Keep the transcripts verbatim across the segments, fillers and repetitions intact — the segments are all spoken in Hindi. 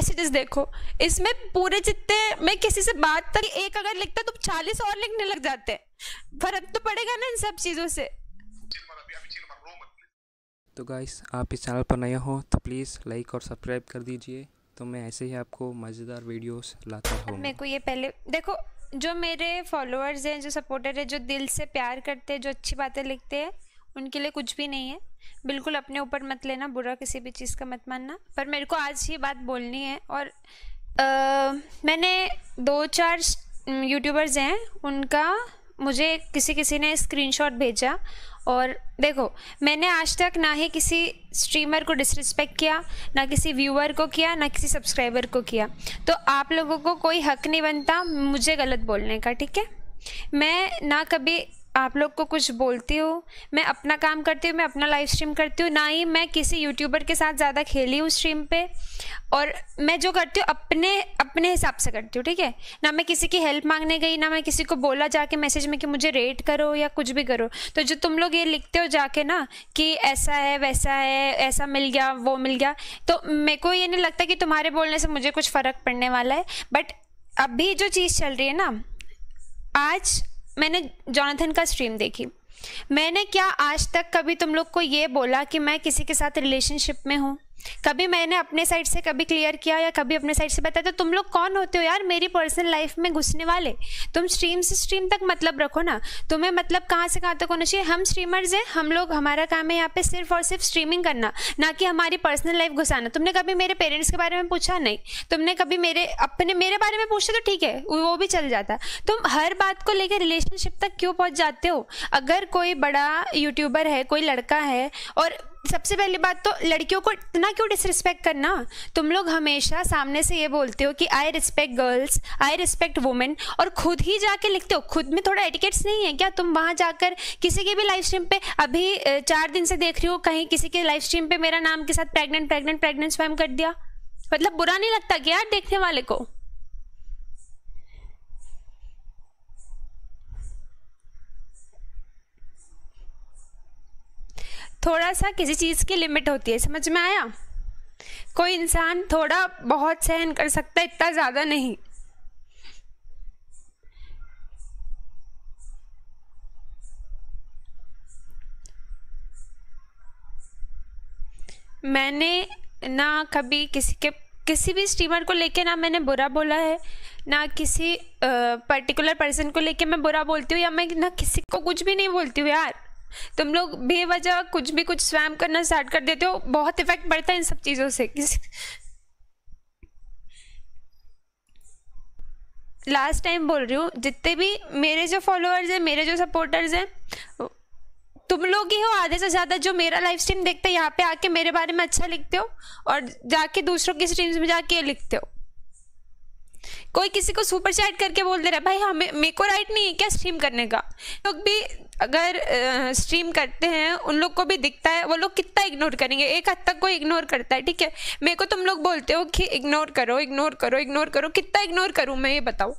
मैसेजेस देखो, इसमें पूरे जितने, मैं किसी से बात तक एक अगर लिखता तो चालीस और लिखने लग जाते। फर्क तो पड़ेगा ना इन सब चीज़ों से। तो गाइस, आप इस चैनल पर नए हो तो प्लीज़ लाइक और सब्सक्राइब कर दीजिए, तो मैं ऐसे ही आपको मज़ेदार वीडियोस लाता रहूँगा। मेरे को ये पहले देखो, जो मेरे फॉलोअर्स हैं, जो सपोर्टर है, जो दिल से प्यार करते हैं, जो अच्छी बातें लिखते हैं, उनके लिए कुछ भी नहीं है। बिल्कुल अपने ऊपर मत लेना, बुरा किसी भी चीज़ का मत मानना। पर मेरे को आज ये बात बोलनी है। और आ, मैंने दो चार यूट्यूबर्स हैं, उनका मुझे किसी किसी ने स्क्रीनशॉट भेजा। और देखो, मैंने आज तक ना ही किसी स्ट्रीमर को डिसरिस्पेक्ट किया, ना किसी व्यूअर को किया, ना किसी सब्सक्राइबर को किया। तो आप लोगों को कोई हक नहीं बनता मुझे गलत बोलने का, ठीक है। मैं ना कभी आप लोग को कुछ बोलती हूँ, मैं अपना काम करती हूँ, मैं अपना लाइव स्ट्रीम करती हूँ। ना ही मैं किसी यूट्यूबर के साथ ज़्यादा खेली हूँ स्ट्रीम पे। और मैं जो करती हूँ अपने अपने हिसाब से करती हूँ, ठीक है। ना मैं किसी की हेल्प मांगने गई, ना मैं किसी को बोला जाके मैसेज में कि मुझे रेट करो या कुछ भी करो। तो जो तुम लोग ये लिखते हो जाके ना कि ऐसा है वैसा है, ऐसा मिल गया वो मिल गया, तो मेरे को ये नहीं लगता कि तुम्हारे बोलने से मुझे कुछ फ़र्क पड़ने वाला है। बट अभी जो चीज़ चल रही है ना, आज मैंने जोनाथन का स्ट्रीम देखी। मैंने क्या आज तक कभी तुम लोग को ये बोला कि मैं किसी के साथ रिलेशनशिप में हूँ? कभी मैंने अपने साइड से कभी क्लियर किया या कभी अपने साइड से बताया? तो तुम लोग कौन होते हो यार मेरी पर्सनल लाइफ में घुसने वाले? तुम स्ट्रीम से स्ट्रीम तक मतलब रखो ना। तुम्हें मतलब कहाँ से कहाँ तक होना चाहिए। हम स्ट्रीमर्स हैं, हम लोग, हमारा काम है यहाँ पे सिर्फ और सिर्फ स्ट्रीमिंग करना, ना कि हमारी पर्सनल लाइफ घुसाना। तुमने कभी मेरे पेरेंट्स के बारे में पूछा? नहीं। तुमने कभी मेरे अपने मेरे बारे में पूछते तो ठीक है, वो भी चल जाता। तुम हर बात को लेकर रिलेशनशिप तक क्यों पहुँच जाते हो? अगर कोई बड़ा यूट्यूबर है, कोई लड़का है, और सबसे पहली बात तो लड़कियों को इतना क्यों डिसरिस्पेक्ट करना? तुम लोग हमेशा सामने से ये बोलते हो कि I respect girls, I respect women, और खुद ही जाके लिखते हो। खुद में थोड़ा एटिकेट्स नहीं है क्या? तुम वहाँ जाकर किसी के भी लाइव स्ट्रीम पे, अभी चार दिन से देख रही हो, कहीं किसी के लाइव स्ट्रीम पे मेरा नाम के साथ प्रेग्नेंट प्रेग्नेंट प्रेग्नेंट स्पैम कर दिया। मतलब बुरा नहीं लगता क्या यार देखने वाले को? थोड़ा सा किसी चीज़ की लिमिट होती है, समझ में आया? कोई इंसान थोड़ा बहुत सहन कर सकता है, इतना ज़्यादा नहीं। मैंने ना कभी किसी के किसी भी स्ट्रीमर को लेके ना मैंने बुरा बोला है, ना किसी पर्टिकुलर पर्सन को लेके मैं बुरा बोलती हूँ, या मैं ना किसी को कुछ भी नहीं बोलती हूँ यार। तुम लोग बेवजह कुछ भी कुछ स्पैम करना स्टार्ट कर देते हो, बहुत इफेक्ट पड़ता है इन सब चीज़ों से। किसी लास्ट टाइम बोल रही हूँ, जितने भी मेरे जो फॉलोअर्स हैं, मेरे जो सपोर्टर्स हैं, तुम लोग ही हो आधे से ज़्यादा जो मेरा लाइव स्ट्रीम देखते हैं, यहाँ पे आके मेरे बारे में अच्छा लिखते हो और जाके दूसरों की स्ट्रीम्स में जाके ये लिखते हो। कोई किसी को सुपर चैट करके बोल दे रहा है, भाई हमें मेरे को राइट नहीं है क्या स्ट्रीम करने का? लोग भी अगर स्ट्रीम करते हैं, उन लोग को भी दिखता है, वो लोग कितना इग्नोर करेंगे? एक हद तक कोई इग्नोर करता है, ठीक है। मेरे को तुम लोग बोलते हो कि इग्नोर करो इग्नोर करो इग्नोर करो, कितना इग्नोर करूं मैं, ये बताओ?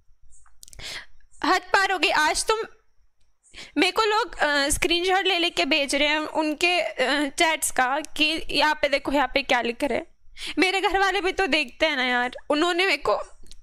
हद पार हो गई। आज तुम मेरे को लोग स्क्रीनशॉट ले लेके भेज रहे हैं उनके चैट्स का कि यहाँ पे देखो, यहाँ पे क्या लिख रहे हैं। मेरे घर वाले भी तो देखते हैं ना यार। उन्होंने मेरे को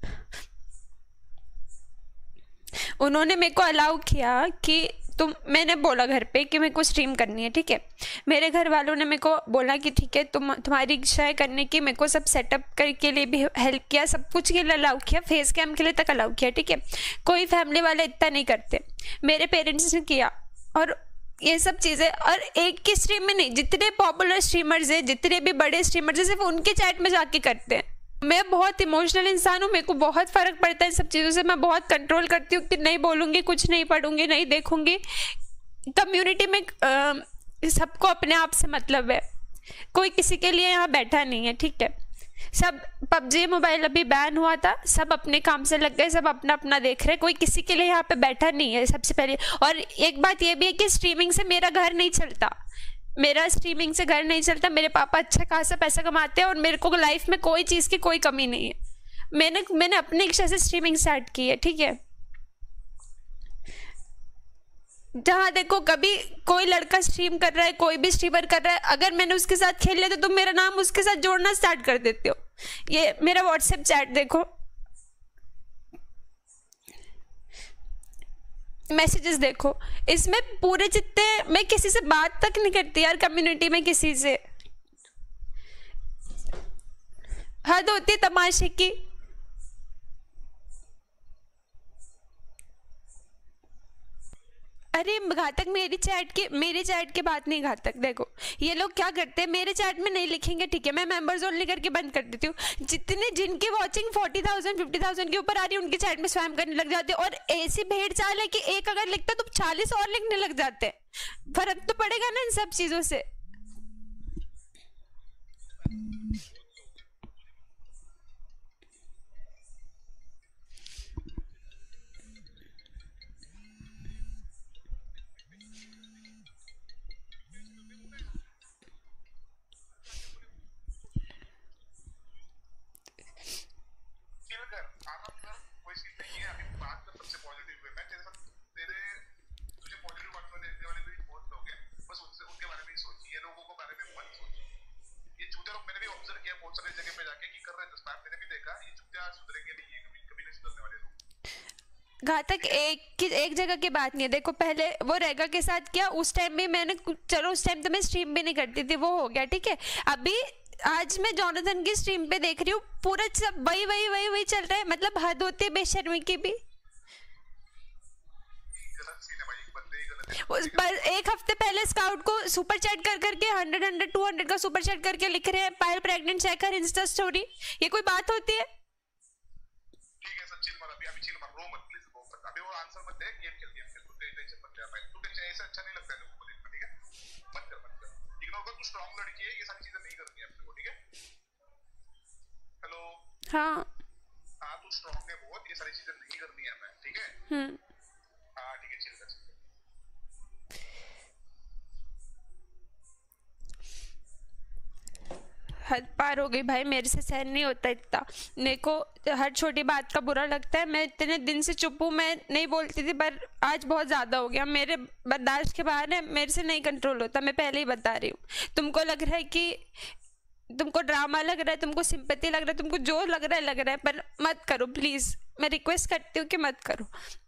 उन्होंने मेरे को अलाउ किया कि तुम, मैंने बोला घर पे कि मेरे को स्ट्रीम करनी है, ठीक है। मेरे घर वालों ने मेरे को बोला कि ठीक है, तुम तुम्हारी इच्छा है करने की। मेरे को सब सेटअप करके लिए भी हेल्प किया, सब कुछ के लिए अलाउ किया, फेस कैम के लिए तक अलाउ किया, ठीक है। कोई फैमिली वाले इतना नहीं करते, मेरे पेरेंट्स ने किया। और ये सब चीज़ें, और एक की स्ट्रीम में नहीं, जितने पॉपुलर स्ट्रीमर्स हैं, जितने भी बड़े स्ट्रीमर्स हैं, सिर्फ उनके चैट में जाके करते हैं। मैं बहुत इमोशनल इंसान हूँ, मेरे को बहुत फ़र्क पड़ता है इन सब चीज़ों से। मैं बहुत कंट्रोल करती हूँ कि नहीं बोलूँगी, कुछ नहीं पढ़ूँगी, नहीं देखूँगी। कम्युनिटी में सबको अपने आप से मतलब है, कोई किसी के लिए यहाँ बैठा नहीं है, ठीक है। सब पबजी मोबाइल अभी बैन हुआ था, सब अपने काम से लग गए, सब अपना अपना देख रहे, कोई किसी के लिए यहाँ पे बैठा नहीं है सबसे पहले। और एक बात ये भी है कि स्ट्रीमिंग से मेरा घर नहीं चलता, मेरा स्ट्रीमिंग से घर नहीं चलता। मेरे पापा अच्छा खासा पैसा कमाते हैं और मेरे को लाइफ में कोई चीज़ की कोई कमी नहीं है। मैंने मैंने अपनी इच्छा से स्ट्रीमिंग स्टार्ट की है, ठीक है। जहाँ देखो, कभी कोई लड़का स्ट्रीम कर रहा है, कोई भी स्ट्रीमर कर रहा है, अगर मैंने उसके साथ खेल लिया तो तुम मेरा नाम उसके साथ जोड़ना स्टार्ट कर देते हो। ये मेरा व्हाट्सएप चैट देखो, मैसेजेस देखो, इसमें पूरे जितने, मैं किसी से बात तक नहीं करती यार कम्युनिटी में किसी से, हद होती है तमाशे की। अरे घातक मेरी चैट की, मेरी चैट की बात नहीं घातक, देखो ये लोग क्या करते हैं, मेरे चैट में नहीं लिखेंगे, ठीक है, मैं मेंबर्स ओनली करके बंद कर देती हूँ। जितने जिनकी watching forty thousand fifty thousand के ऊपर आ रही है उनकी चैट में स्पैम करने लग जाते हैं, और ऐसी भेड़ चाल है कि एक अगर लिखता तो चालीस और लिखने लग जाते हैं। फर्क तो पड़ेगा ना इन सब चीजों से। घातक एक की एक जगह की बात नहीं है, देखो पहले वो रेगा के साथ किया, उस टाइम भी मैंने, चलो उस टाइम तो मैं स्ट्रीम भी नहीं करती थी, वो हो गया ठीक है। अभी आज मैं जॉनथन की स्ट्रीम पे देख रही हूँ, पूरा सब वही वही वही वही चल रहा है, मतलब हद होती है बेशर्मी की भी। उस पर एक हफ्ते पहले स्काउट को सुपर चैट कर करके हंड्रेड हंड्रेड टू हंड्रेड का सुपर चैट करके लिख रहे हैं पायल प्रेग्नेंट चेक कर इंस्टा स्टोरी, ये कोई बात होती है? हाँ हाँ तू स्ट्रॉन्ग है बहुत, ये सारी चीजें नहीं करनी है मैं, ठीक है? हम्म हाँ ठीक है, चिल कर। हद पार हो गई भाई, मेरे से सहन नहीं होता इतना, मेरे को हर छोटी बात का बुरा लगता है। मैं इतने दिन से चुप हूँ, मैं नहीं बोलती थी, पर आज बहुत ज़्यादा हो गया, मेरे बर्दाश्त के बाहर है, मेरे से नहीं कंट्रोल होता, मैं पहले ही बता रही हूँ। तुमको लग रहा है कि तुमको ड्रामा लग रहा है, तुमको सिंपैथी लग रहा है, तुमको जो लग रहा है लग रहा है, पर मत करो प्लीज़, मैं रिक्वेस्ट करती हूँ कि मत करो।